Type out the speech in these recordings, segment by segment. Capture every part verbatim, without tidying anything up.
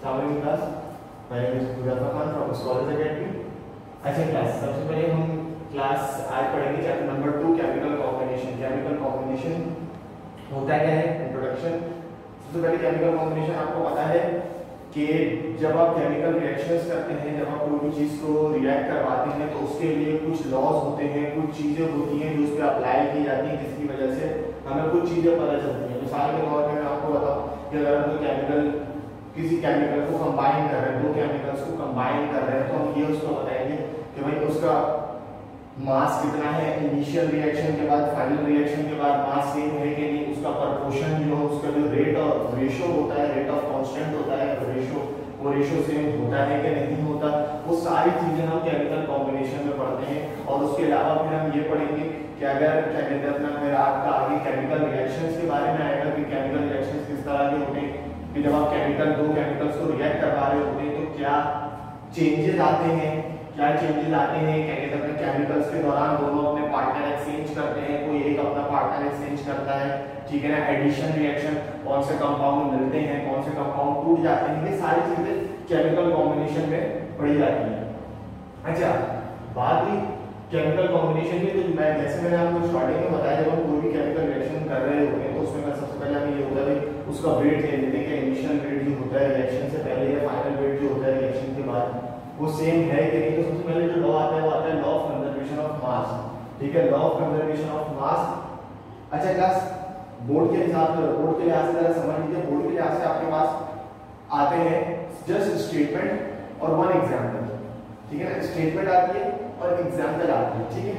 Assalamualaikum class, my name is Muzaffar Khan from Scholars Academy। अच्छा class, सबसे पहले हम क्लास आज पढ़ेंगे chapter number two chemical combination. Chemical combination होता क्या है, इंट्रोडक्शन। सबसे पहले केमिकल कॉम्बिनेशन आपको पता है कि जब आप केमिकल रिएक्शंस करते हैं, जब आप कोई भी चीज़ को रिएक्ट करवाते हैं तो उसके लिए कुछ लॉज होते हैं, कुछ चीज़ें होती हैं जो उस पर अप्लाई की जाती हैं, जिसकी वजह से हमें कुछ चीज़ें पता चलती हैं। मिसाल के तौर पर मैं आपको बताऊँ कि अगर हम कोई केमिकल किसी केमिकल को कंबाइन कर रहे हैं, दो केमिकल्स को कंबाइन कर रहे हैं, तो हम ये उसको बताएंगे कि भाई उसका मास कितना है, इनिशियल रिएक्शन के बाद फाइनल रिएक्शन के बाद मास सेम है कि नहीं, उसका प्रोपोर्शन जो है, उसका जो रेट ऑफ रेशो होता है, रेट ऑफ कांस्टेंट होता है, रेशो वो रेशो सेम होता है कि नहीं होता, वो सारी चीजें हम केमिकल कॉम्बिनेशन में पढ़ते हैं। और उसके अलावा फिर हम ये पढ़ेंगे कि अगर क्या कहते हैं अपना फिर आपका आगे केमिकल रिएक्शंस के बारे में आएगा कि केमिकल रिएक्शंस किस तरह के होते हैं, कि जब आप केमिकल दो केमिकल्स को रिएक्ट करवा रहे होते हैं तो क्या चेंजेस आते हैं, क्या चेंजेस आते हैं क्या कहते हैं केमिकल्स के दौरान। दोनों अपने पार्टनर एक्सचेंज करते हैं, कोई एक अपना पार्टनर एक्सचेंज करता है, ठीक है ना। एडिशन रिएक्शन, कौन से कंपाउंड मिलते हैं, कौन से कंपाउंड टूट जाते हैं, ये सारी चीजें केमिकल कॉम्बिनेशन में पढ़ी जाती है। अच्छा, बात हुई केमिकल कॉम्बिनेशन की, तो मैं जैसे मैंने आपको स्टार्टिंग में बताया, जब हम कोई भी केमिकल रिएक्शन कर रहे होते हैं तो उसमें सबसे पहले हमें ये होता है उसका वेट ले लेते हैं कि इनिशियल वेट जो होता है रिएक्शन से पहले या फाइनल वेट जो होता है रिएक्शन के बाद वो सेम है कि नहीं। तो सबसे पहले जो लॉ आता है वो आता है law of conservation of mass, ठीक है, law of conservation of mass. अच्छा क्लास, बोर्ड के हिसाब से, बोर्ड के लिहाज से जरा समझ लीजिए, बोर्ड के लिहाज से आपके पास आते हैं जस्ट स्टेटमेंट और वन एग्जाम्पल, ठीक है ना। स्टेटमेंट आती है और एग्जाम्पल आती है, ठीक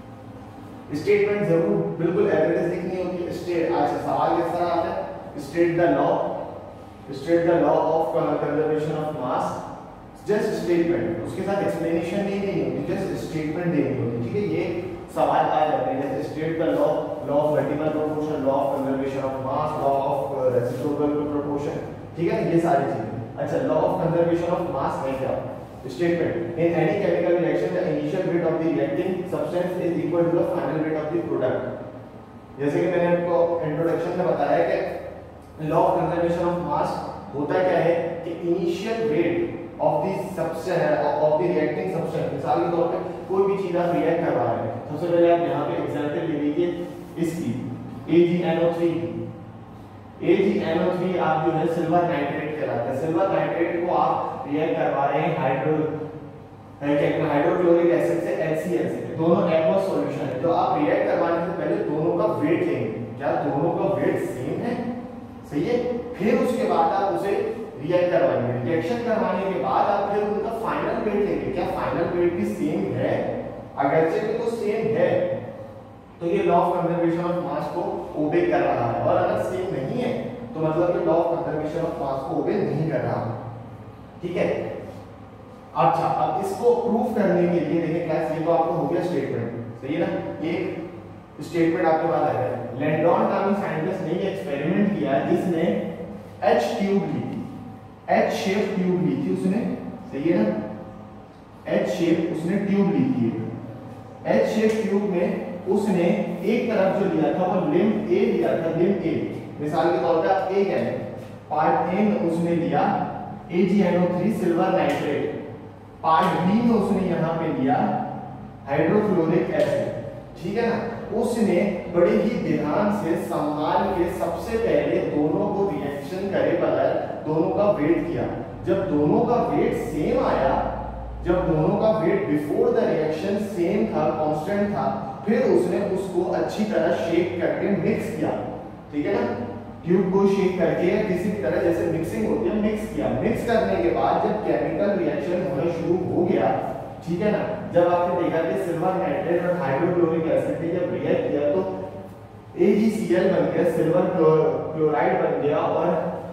है। स्टेटमेंट जरूर बिल्कुल एवरेज लिखनी होती है। स्टेट अच्छा सवाल किस तरह आता है, state the law, state the law of conservation of mass, just statement, उसके साथ एक्सप्लेनेशन नहीं देनी होती, जस्ट स्टेटमेंट देनी होती, ठीक है। ये सवाल आ जाते हैं जैसे state the law, law of vertical proportion, law of conservation of mass, law of reciprocal proportion, ठीक है, ये सारी चीजें। अच्छा, law of conservation of mass है क्या, statement in any chemical reaction the initial weight of the reacting substance is equal to the final weight of the product। जैसे कि मैंने आपको इंट्रोडक्शन में बताया कि law of conservation of mass होता क्या है कि initial weight of the substance of the reacting substance. मिसाल के तौर पे कोई भी चीज आप रिएक्ट करवा रहे हैं, सबसे पहले आप यहाँ पे एग्जांपल ले लीजिए इसकी ए जी एन ओ थ्री की। ए जी एन ओ थ्री आप जो है सिल्वर नाइट्रेट कहलाता है। सिल्वर नाइट्रेट को आप रिएक्ट करवा रहे हैं हाइड्रो हाइड्रोक्लोरिक एसिड से एच सी एल से, दोनों एक्वस सॉल्यूशन है। तो आप रिएक्ट करवाने से पहले दोनों का वेट लेंगे, क्या दोनों का वेट सेम है, सही है। फिर उसके बाद आप उसे रिएक्ट करवाएंगे, रिएक्शन करवाने के बाद आप फिर उनका फाइनल वेट लेंगे, क्या फाइनल वेट भी सेम है। अगर से तो सेम है तो ये law of conservation of mass को ओबे कर रहा है, और अगर सेम नहीं है तो मतलब कि law of conservation of mass को ओबे नहीं कर रहा, ठीक है। अच्छा, अब इसको प्रूफ करने के लिए देखिए क्लास, ये तो आपको हो गया स्टेटमेंट, सही है ना। एक स्टेटमेंट आपके पास आ गया। लैंडॉन नामी साइंटिस्ट ने एक्सपेरिमेंट किया जिसने एच ट्यूब ली थी, एच शेप ट्यूब ली थी उसने, सही है ना। एच शेप उसने ट्यूब ली थी, एच शेप ट्यूब में उसने एक तरफ जो लिया था वो लिम्ब ए लिया था, लिम्ब ए। मिसाल के तौर पे आप ए कहें, पार्ट ए में उसने लिया A G N O three silver nitrate, part B में उसने यहाँ पे लिया हाइड्रोक्लोरिक एसिड, ठीक है ना। उसने बड़े ही ध्यान से संभाल के सबसे पहले दोनों को रिएक्शन करे बगैर दोनों का वेट किया। जब दोनों का वेट सेम आया, जब दोनों का weight before the reaction same था, कांस्टेंट था, फिर उसने उसको अच्छी तरह शेक करके मिक्स किया, ठीक है ना। ट्यूब को शेक करके या किसी भी तरह जैसे मिक्सिंग होती है मिक्स किया। मिक्स करने के बाद जब केमिकल रिएक्शन होना शुरू हो गया, ठीक है ना, जब आपने देखा कि सिल्वर नाइट्रेट और हाइड्रोक्लोरिक एसिड ने जब रिएक्ट किया तो ए जी सी एल बन गया, सिल्वर क्लोराइड बन गया, और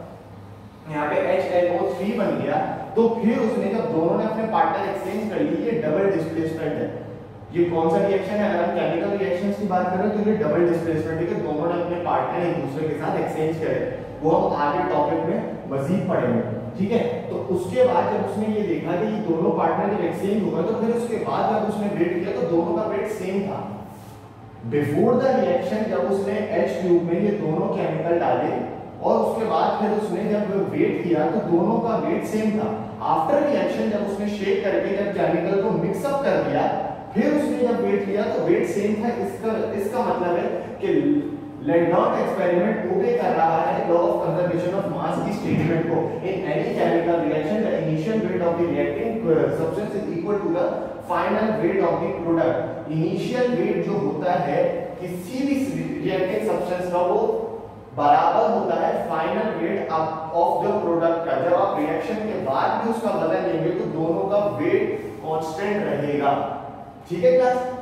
यहाँ पे एच एन ओ थ्री बन गया। तो फिर उसने जब दोनों ने अपने पार्टनर एक्सचेंज कर लिए, ये डबल डिस्प्लेसमेंट है। ये कौन सा रिएक्शन है, अगर हम केमिकल रिएक्शंस की बात करें तो ये डबल डिस्प्लेसमेंट है कि दोनों ने अपने पार्टनर एक दूसरे के साथ एक्सचेंज करे। वो हम आगे टॉपिक में मजीद पढ़ेंगे, ठीक है। तो उसके बाद जब उसने ये देखा कि ये दोनों पार्टनर जब एक्सचेंज हुआ तो फिर उसके बाद जब उसने वेट किया तो दोनों का वेट सेम था। बिफोर द रिएक्शन जब उसने एच ट्यूब में ये दोनों केमिकल डाले, और उसके बाद फिर उसने जब वेट किया तो दोनों का वेट सेम था। आफ्टर रिएक्शन जब उसने शेक करके जब केमिकल को मिक्सअप कर दिया, फिर उसने जब वेट लिया तो वेट सेम था। इसका इसका मतलब है कि लेंडॉट एक्सपेरिमेंट ओबे कर रहा है law of conservation of mass की स्टेटमेंट को। In any chemical reaction the initial weight of the reacting substance is equal to the final weight of the product. Initial weight जो होता है किसी भी रिएक्टिंग सब्सटेंस का वो बराबर होता है final weight of the product का। जब आप रिएक्शन के बाद भी उसका वजन लेंगे तो दोनों का वेट कांस्टेंट रहेगा। ठीक है क्लास।